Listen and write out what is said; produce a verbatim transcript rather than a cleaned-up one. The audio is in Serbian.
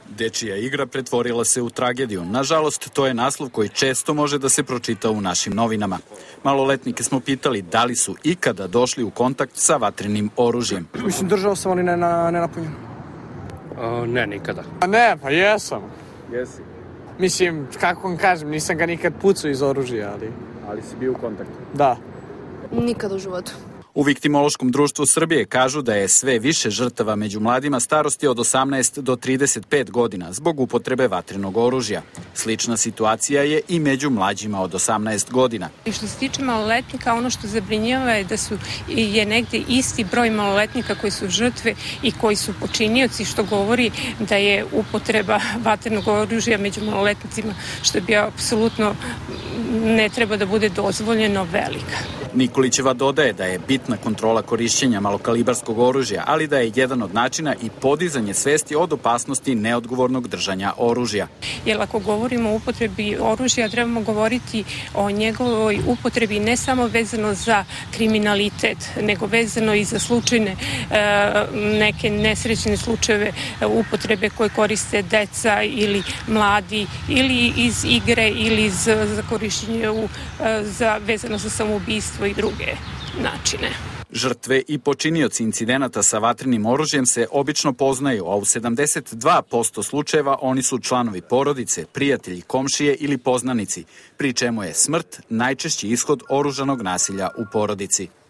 Dečija igra pretvorila se u tragediju. Nažalost, to je naslov koji često može da se pročita u našim novinama. Maloletnike smo pitali da li su ikada došli u kontakt sa vatrenim oružjem. Mislim, držao sam, ali ne, na, ne napunjen. O, ne, nikada. A ne, pa jesam. Jesi, Mislim, kako vam kažem, nisam ga nikad pucao iz oružja, ali... ali si bio u kontaktu. Da. Nikada u životu. U Viktimološkom društvu Srbije kažu da je sve više žrtava među mladima starosti od osamnaest do trideset pet godina zbog upotrebe vatrenog oružja. Slična situacija je i među mlađima od osamnaest godina. I što se tiče maloletnika, ono što zabrinjava je da su je negde isti broj maloletnika koji su žrtve i koji su počinioci, što govori da je upotreba vatrenog oružja među maloletnicima, što bi apsolutno ne treba da bude dozvoljeno, velika. Nikolićeva dodaje da je bitna kontrola korišćenja malokalibarskog oružja, ali da je jedan od načina i podizanje svesti od opasnosti neodgovornog držanja oružja. Jer ako govorimo o upotrebi oružja, trebamo govoriti o njegovoj upotrebi ne samo vezano za kriminalitet, nego vezano i za slučajne neke nesrećne slučajeve upotrebe koje koriste deca ili mladi, ili iz igre, ili za, za korišćenje u, za, vezano za samoubistvo i druge načine. Žrtve i počinioci incidenata sa vatrenim oružjem se obično poznaju, a u sedamdeset dva posto slučajeva oni su članovi porodice, prijatelji, komšije ili poznanici, pri čemu je smrt najčešći ishod oružanog nasilja u porodici.